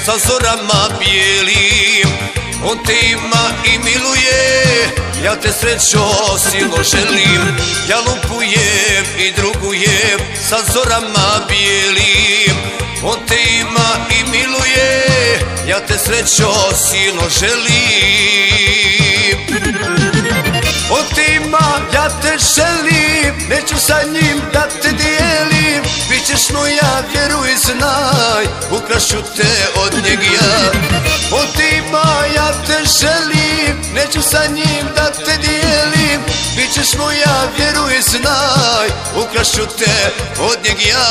sa zorama bijelim. On te ima i miluje, ja te srećo silno želim. Ja lupujem i drugujem sa zorama bijelim. On te ima i miluje, ja te srećo silno želim. On te ima, ja te želim, neću sa njim da te dijelim. Bićeš moja, vjeruj, znaj, ukrašću te od njeg ja. On te ima, ja te želim, neću sa njim da te dijelim. Bićeš moja, vjeruj, znaj, ukrašću te od njeg ja.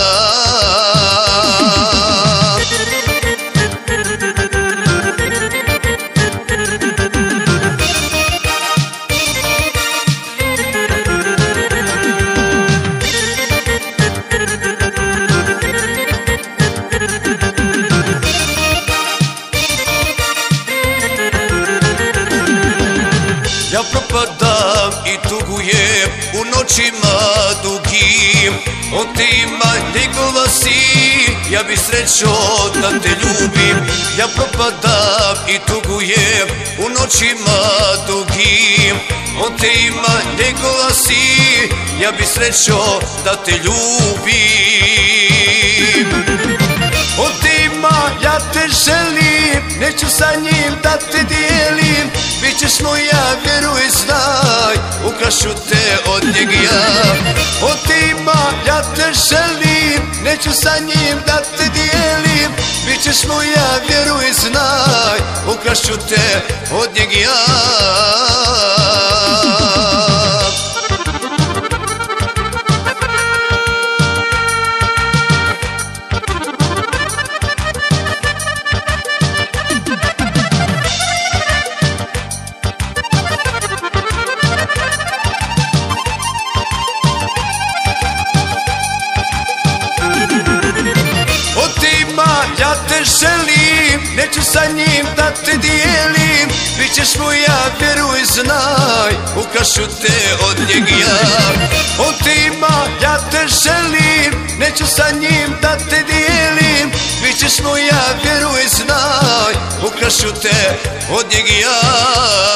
Ja propadam i tugujem u noćima dugim. On te ima, njegova si, ja bi srećo da te ljubim. Ja propadam i tugujem u noćima dugim. On te ima, njegova si, ja bi srećo da te ljubim. On te ima, ja te želim, neću sa njim da te dijelim. Bićeš moja, vjeruj, znaj, ukrašću te od njeg ja. On te ima, ja te želim, neću sa njim da te dijelim. Bićeš moja, vjeruj, znaj, ukrašću te od njeg ja. Ja te želim, neću sa njim da te dijelim. Bićeš moja, vjeruj, znaj, ukrašću te od njeg ja. On te ima, ja te želim, neću sa njim da te dijelim. Bićeš moja, vjeruj, znaj, ukrašću te od njeg ja.